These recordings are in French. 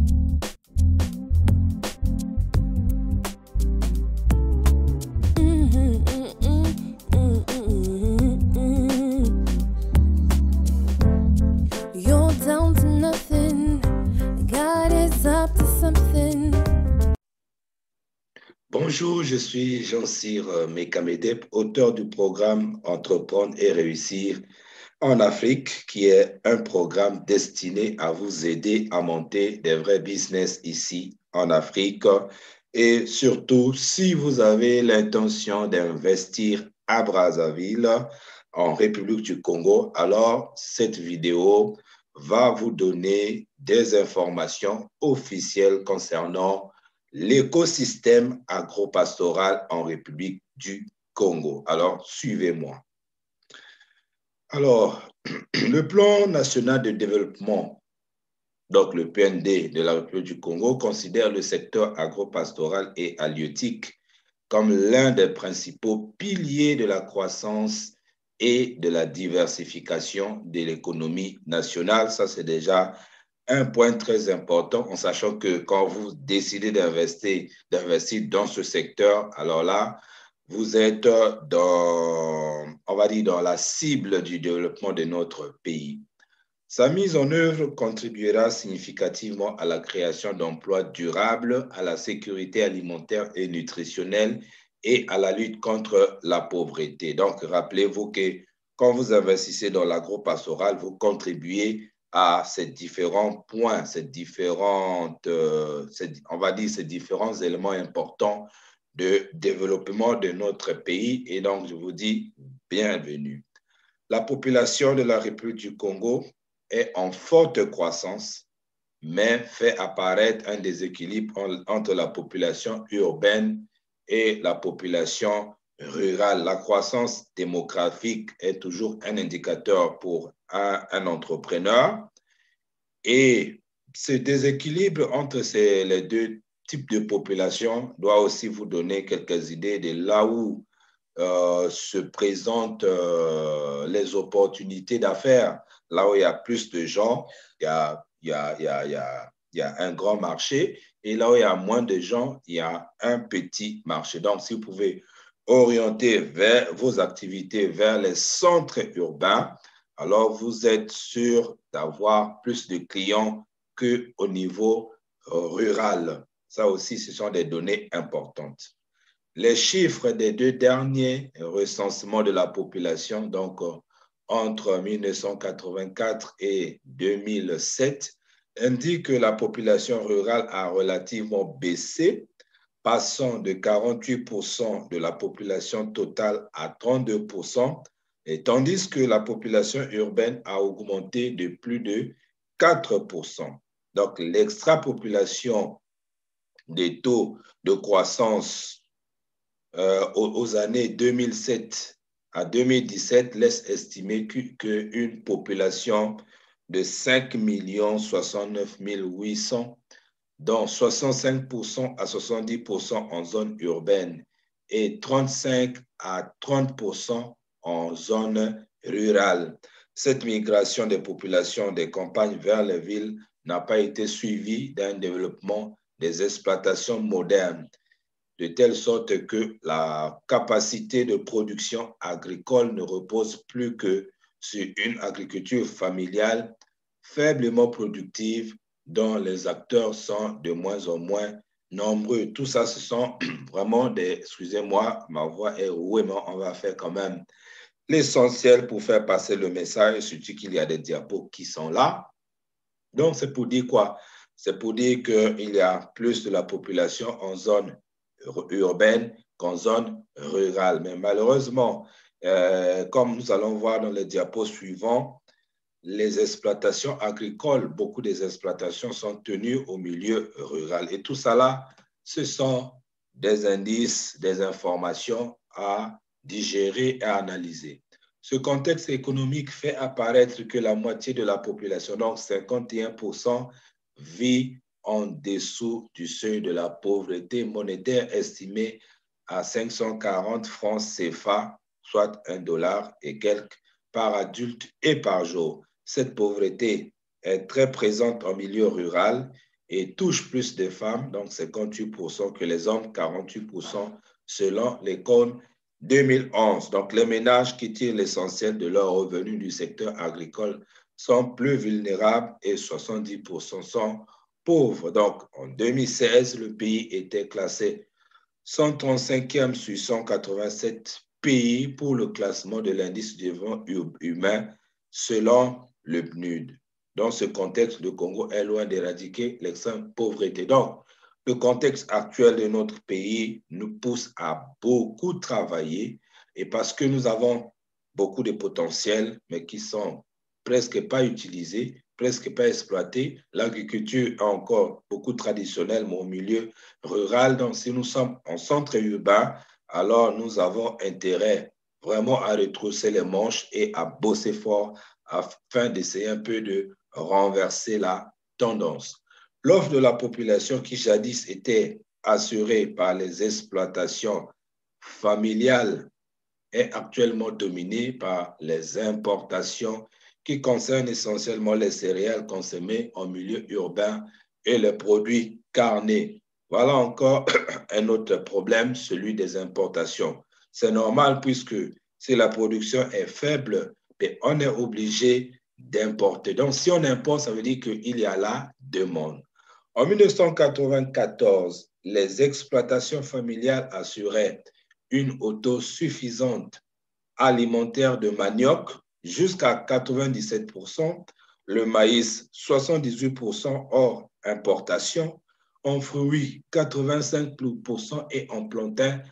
Bonjour, je suis Jean-Cyr Mekamedep, auteur du programme Entreprendre et réussir en Afrique, qui est un programme destiné à vous aider à monter des vrais business ici en Afrique. Et surtout, si vous avez l'intention d'investir à Brazzaville, en République du Congo, alors cette vidéo va vous donner des informations officielles concernant l'écosystème agropastoral en République du Congo. Alors, suivez-moi. Alors, le plan national de développement, donc le PND de la République du Congo, considère le secteur agropastoral et halieutique comme l'un des principaux piliers de la croissance et de la diversification de l'économie nationale. Ça, c'est déjà un point très important, en sachant que quand vous décidez d'investir dans ce secteur, alors là, vous êtes dans, on va dire, dans la cible du développement de notre pays. Sa mise en œuvre contribuera significativement à la création d'emplois durables, à la sécurité alimentaire et nutritionnelle et à la lutte contre la pauvreté. Donc, rappelez-vous que quand vous investissez dans l'agropastoral, vous contribuez à ces différents points, ces différents éléments importants de développement de notre pays. Et donc, je vous dis bienvenue. La population de la République du Congo est en forte croissance, mais fait apparaître un déséquilibre entre la population urbaine et la population rurale. La croissance démographique est toujours un indicateur pour un entrepreneur. Et ce déséquilibre entre les deux types de population doit aussi vous donner quelques idées de là où se présentent les opportunités d'affaires. Là où il y a plus de gens, il y a un grand marché. Et là où il y a moins de gens, il y a un petit marché. Donc, si vous pouvez orienter vos activités vers les centres urbains, alors vous êtes sûr d'avoir plus de clients qu'au niveau rural. Ça aussi, ce sont des données importantes. Les chiffres des deux derniers recensements de la population, donc entre 1984 et 2007, indiquent que la population rurale a relativement baissé, passant de 48% de la population totale à 32%, et tandis que la population urbaine a augmenté de plus de 4%. Donc, l'extrapopulation des taux de croissance aux années 2007 à 2017 laisse estimer qu'une population de 5 69 800, dont 65% à 70% en zone urbaine et 35 à 30% en zone rurale. Cette migration des populations des campagnes vers les villes n'a pas été suivie d'un développement des exploitations modernes, de telle sorte que la capacité de production agricole ne repose plus que sur une agriculture familiale faiblement productive dont les acteurs sont de moins en moins nombreux. Tout ça, ce sont vraiment des... Excusez-moi, ma voix est rouée, mais on va faire quand même l'essentiel pour faire passer le message, surtout qu'il y a des diapos qui sont là. Donc, c'est pour dire quoi? C'est pour dire qu'il y a plus de la population en zone urbaine qu'en zone rurale. Mais malheureusement, comme nous allons voir dans les diapos suivants, les exploitations agricoles, beaucoup des exploitations sont tenues au milieu rural. Et tout ça là, ce sont des indices, des informations à digérer et à analyser. Ce contexte économique fait apparaître que la moitié de la population, donc 51%, vit en dessous du seuil de la pauvreté monétaire estimé à 540 francs CFA, soit $1 et quelques par adulte et par jour. Cette pauvreté est très présente en milieu rural et touche plus de femmes, donc 58% que les hommes, 48% selon l'Econ 2011. Donc, les ménages qui tirent l'essentiel de leurs revenus du secteur agricole sont plus vulnérables et 70% sont pauvres. Donc, en 2016, le pays était classé 135e sur 187 pays pour le classement de l'indice du développement humain selon le PNUD. Dans ce contexte, le Congo est loin d'éradiquer l'extrême pauvreté. Donc, le contexte actuel de notre pays nous pousse à beaucoup travailler et parce que nous avons beaucoup de potentiel, mais qui sont presque pas utilisés, presque pas exploités. L'agriculture est encore beaucoup traditionnelle, mais au milieu rural. Donc, si nous sommes en centre urbain, alors nous avons intérêt vraiment à retrousser les manches et à bosser fort afin d'essayer un peu de renverser la tendance. L'offre de la population qui jadis était assurée par les exploitations familiales est actuellement dominée par les importations qui concernent essentiellement les céréales consommées en milieu urbain et les produits carnés. Voilà encore un autre problème, celui des importations. C'est normal puisque si la production est faible, on est obligé d'importer. Donc, si on importe, ça veut dire qu'il y a la demande. En 1994, les exploitations familiales assuraient une autosuffisante alimentaire de manioc jusqu'à 97%, le maïs 78% hors importation, en fruits 85% et en plantain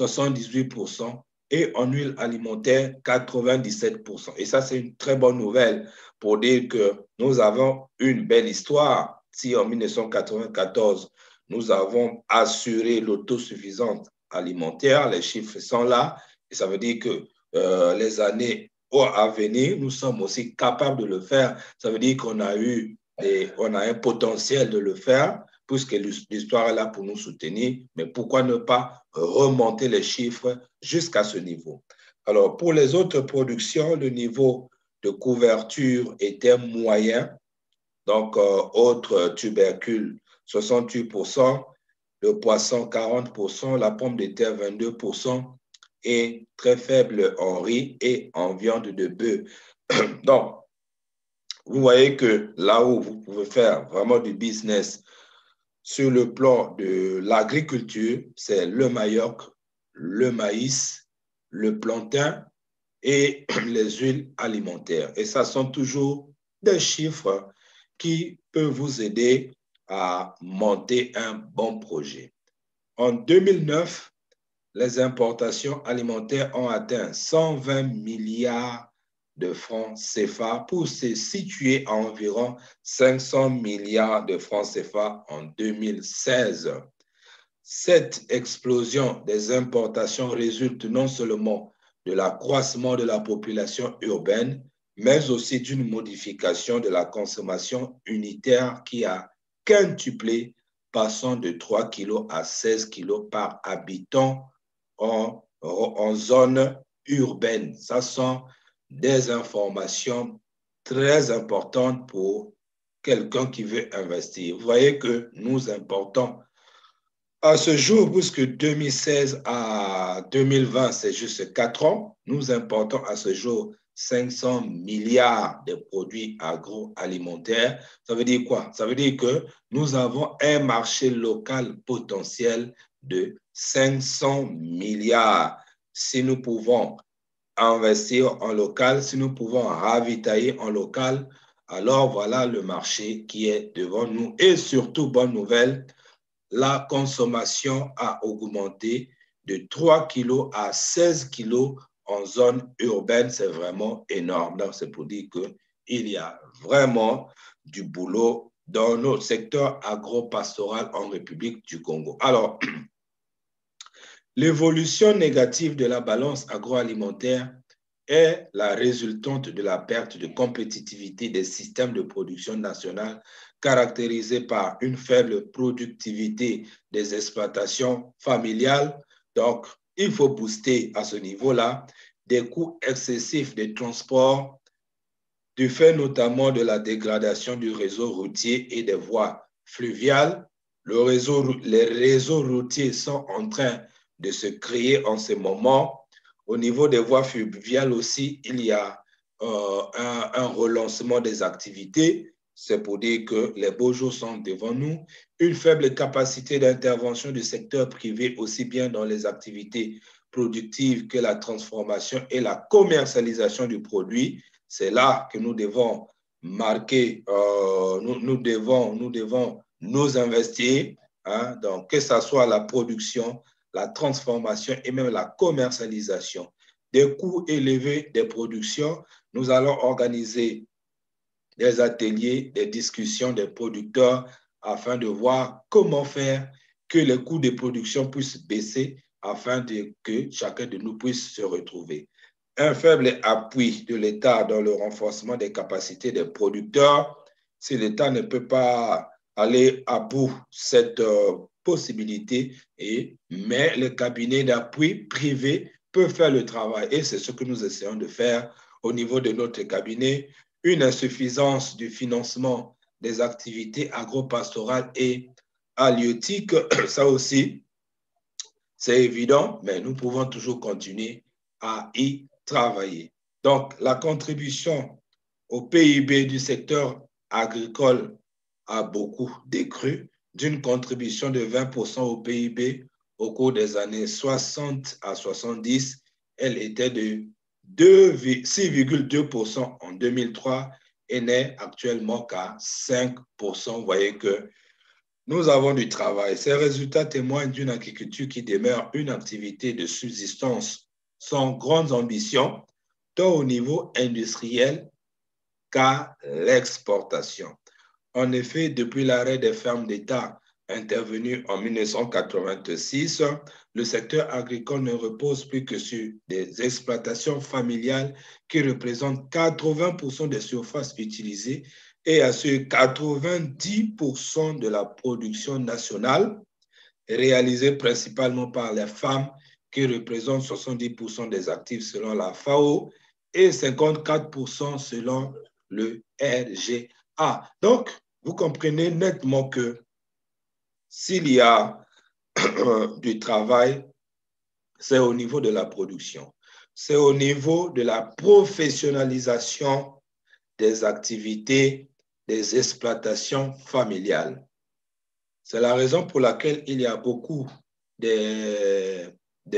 78% et en huile alimentaire 97%. Et ça, c'est une très bonne nouvelle pour dire que nous avons une belle histoire. Si en 1994, nous avons assuré l'autosuffisance alimentaire, les chiffres sont là, et ça veut dire que les années à venir, nous sommes aussi capables de le faire. Ça veut dire qu'on a on a un potentiel de le faire, puisque l'histoire est là pour nous soutenir. Mais pourquoi ne pas remonter les chiffres jusqu'à ce niveau? Alors, pour les autres productions, le niveau de couverture était moyen. Donc, autres tubercules, 68%, le poisson, 40%, la pomme de terre, 22%, et très faible en riz et en viande de bœuf. Donc, vous voyez que là où vous pouvez faire vraiment du business sur le plan de l'agriculture, c'est le manioc, le maïs, le plantain et les huiles alimentaires. Et ça sont toujours des chiffres qui peuvent vous aider à monter un bon projet. En 2009, les importations alimentaires ont atteint 120 milliards de francs CFA pour se situer à environ 500 milliards de francs CFA en 2016. Cette explosion des importations résulte non seulement de l'accroissement de la population urbaine, mais aussi d'une modification de la consommation unitaire qui a quintuplé, passant de 3 kg à 16 kg par habitant en zone urbaine. Ça sont des informations très importantes pour quelqu'un qui veut investir. Vous voyez que nous importons à ce jour, puisque 2016 à 2020, c'est juste 4 ans, nous importons à ce jour 500 milliards de produits agroalimentaires. Ça veut dire quoi? Ça veut dire que nous avons un marché local potentiel de 500 milliards. Si nous pouvons investir en local, si nous pouvons ravitailler en local, alors voilà le marché qui est devant nous. Et surtout, bonne nouvelle, la consommation a augmenté de 3 kg à 16 kg en zone urbaine. C'est vraiment énorme. Donc, c'est pour dire qu'il y a vraiment du boulot dans notre secteur agro-pastoral en République du Congo. Alors, l'évolution négative de la balance agroalimentaire est la résultante de la perte de compétitivité des systèmes de production nationale caractérisés par une faible productivité des exploitations familiales. Donc, il faut booster à ce niveau-là des coûts excessifs de transport du fait notamment de la dégradation du réseau routier et des voies fluviales. Les réseaux routiers sont en train de se créer en ce moment. Au niveau des voies fluviales aussi, il y a un relancement des activités. C'est pour dire que les beaux jours sont devant nous. Une faible capacité d'intervention du secteur privé, aussi bien dans les activités productives que la transformation et la commercialisation du produit. C'est là que nous devons marquer, nous devons nous investir, hein, donc que ce soit la production, la transformation et même la commercialisation. Des coûts élevés des productions, nous allons organiser des ateliers, des discussions des producteurs afin de voir comment faire que les coûts de production puissent baisser afin que chacun de nous puisse se retrouver. Un faible appui de l'État dans le renforcement des capacités des producteurs. Si l'État ne peut pas aller à bout de cette possibilité, mais les cabinets d'appui privés peuvent faire le travail. Et c'est ce que nous essayons de faire au niveau de notre cabinet. Une insuffisance du financement des activités agro-pastorales et halieutiques, ça aussi, c'est évident, mais nous pouvons toujours continuer à y travailler. Donc, la contribution au PIB du secteur agricole a beaucoup décru, d'une contribution de 20% au PIB au cours des années 60 à 70. Elle était de 6,2% en 2003 et n'est actuellement qu'à 5%. Vous voyez que nous avons du travail. Ces résultats témoignent d'une agriculture qui demeure une activité de subsistance sans grandes ambitions, tant au niveau industriel qu'à l'exportation. En effet, depuis l'arrêt des fermes d'État intervenu en 1986, le secteur agricole ne repose plus que sur des exploitations familiales qui représentent 80% des surfaces utilisées et assurent 90% de la production nationale, réalisée principalement par les femmes qui représentent 70% des actifs selon la FAO et 54% selon le RGA. Donc, vous comprenez nettement que s'il y a du travail, c'est au niveau de la production. C'est au niveau de la professionnalisation des activités, des exploitations familiales. C'est la raison pour laquelle il y a beaucoup de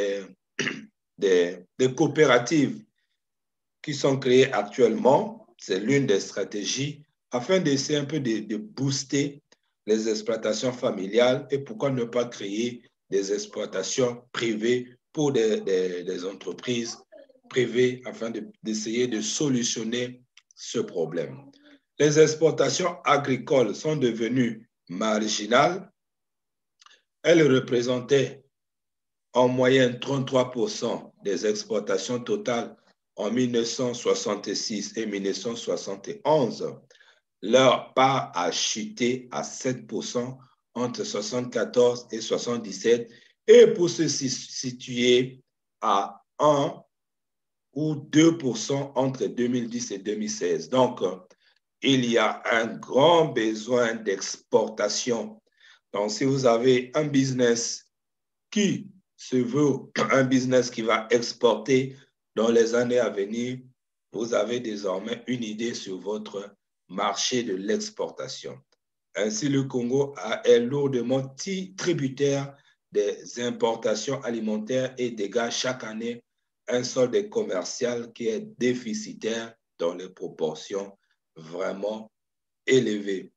coopératives qui sont créées actuellement. C'est l'une des stratégies afin d'essayer un peu de booster les exploitations familiales et pourquoi ne pas créer des exploitations privées pour des entreprises privées afin d'essayer de solutionner ce problème. Les exportations agricoles sont devenues marginales. Elles représentaient en moyenne 33% des exportations totales en 1966 et 1971. Leur part a chuté à 7% entre 1974 et 1977 et pour se situer à 1 ou 2% entre 2010 et 2016. Donc, il y a un grand besoin d'exportation. Donc, si vous avez un business qui se veut un business qui va exporter dans les années à venir, vous avez désormais une idée sur votre marché de l'exportation. Ainsi, le Congo est lourdement tributaire des importations alimentaires et dégage chaque année un solde commercial qui est déficitaire dans les proportions vraiment élevées.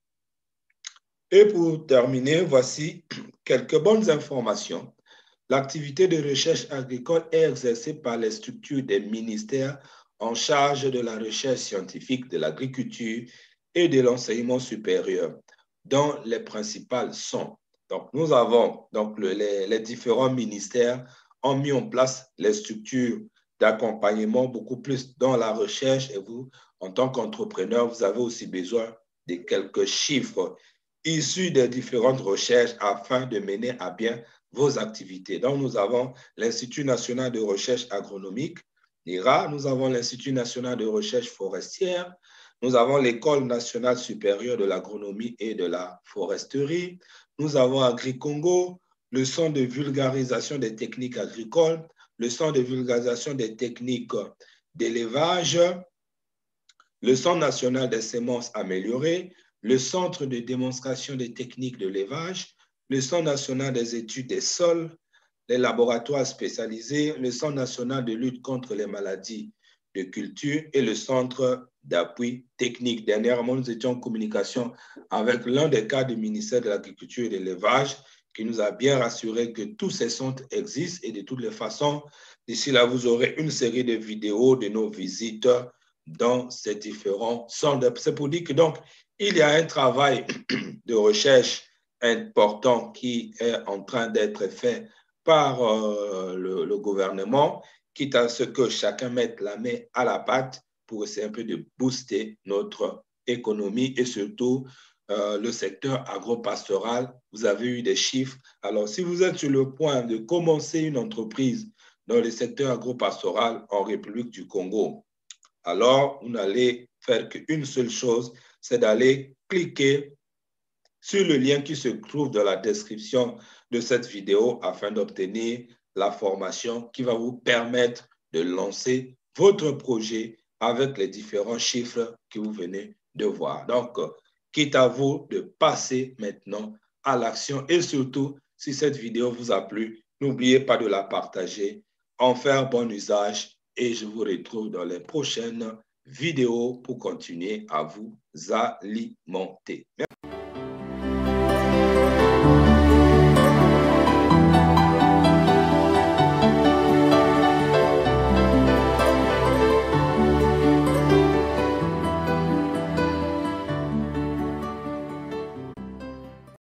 Et pour terminer, voici quelques bonnes informations. L'activité de recherche agricole est exercée par les structures des ministères en charge de la recherche scientifique, de l'agriculture et de l'enseignement supérieur, dont les principales sont. Donc, nous avons donc les différents ministères ont mis en place les structures d'accompagnement beaucoup plus dans la recherche et vous, en tant qu'entrepreneur, vous avez aussi besoin de quelques chiffres issus des différentes recherches afin de mener à bien vos activités. Donc, nous avons l'Institut national de recherche agronomique, l'IRA, nous avons l'Institut national de recherche forestière, Nous avons l'École nationale supérieure de l'agronomie et de la foresterie. Nous avons Agri-Congo, le Centre de vulgarisation des techniques agricoles, le Centre de vulgarisation des techniques d'élevage, le Centre national des semences améliorées, le Centre de démonstration des techniques de l'élevage, le Centre national des études des sols, les laboratoires spécialisés, le Centre national de lutte contre les maladies de culture et le Centre d'appui technique. Dernièrement, nous étions en communication avec l'un des cadres du ministère de l'Agriculture et de l'Élevage qui nous a bien rassuré que tous ces centres existent et de toutes les façons, d'ici là, vous aurez une série de vidéos de nos visites dans ces différents centres. C'est pour dire que donc, il y a un travail de recherche important qui est en train d'être fait par le gouvernement, quitte à ce que chacun mette la main à la pâte pour essayer un peu de booster notre économie et surtout le secteur agro-pastoral. Vous avez eu des chiffres. Alors, si vous êtes sur le point de commencer une entreprise dans le secteur agro-pastoral en République du Congo, alors vous n'allez faire qu'une seule chose, c'est d'aller cliquer sur le lien qui se trouve dans la description de cette vidéo afin d'obtenir la formation qui va vous permettre de lancer votre projet avec les différents chiffres que vous venez de voir. Donc, quitte à vous de passer maintenant à l'action et surtout, si cette vidéo vous a plu, n'oubliez pas de la partager, en faire bon usage et je vous retrouve dans les prochaines vidéos pour continuer à vous alimenter. Merci.